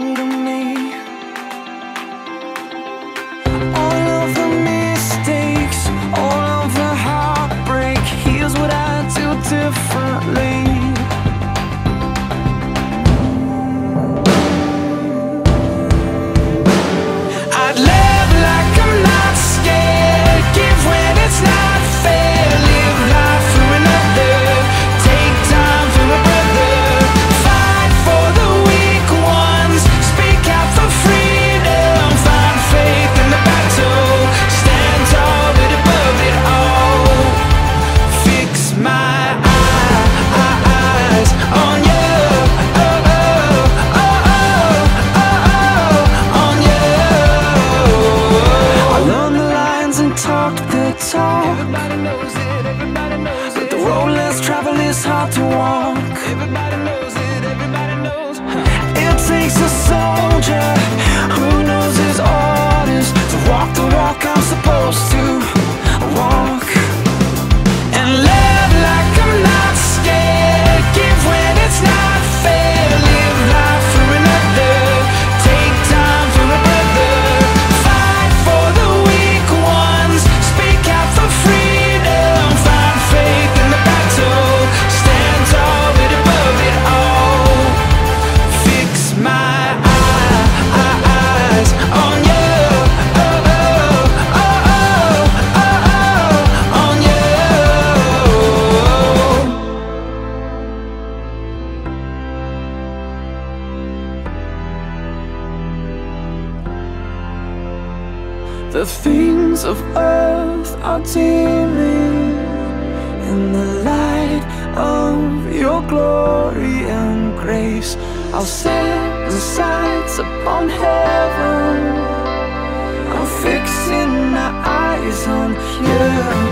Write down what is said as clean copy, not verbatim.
belong to me. All of the mistakes, all of the heartbreak, here's what I do differently. I'd live like I'm not scared, give when it's not fair, live life for another, take time for a brother, fight for the weak ones, speak out for freedom, find faith in the battle, stand tall but above it all, fix my eyes on you, on you. I learned the lines and talk the talk. Everybody knows it, everybody knows it. But the road less traveled is hard to walk. Everybody knows it, everybody knows. It takes a soldier who knows his orders to walk the walk I'm supposed to walk. And live like I'm not scared, give when it's not fair, live life for another, take time for a brother, fight for the weak ones, speak out for freedom, find faith in the battle, stand tall but above it all, fix my eyes on you, on you. The things of earth are dimming in the light of your glory and grace. I'll set the sights upon heaven, I'm fixing my eyes on you.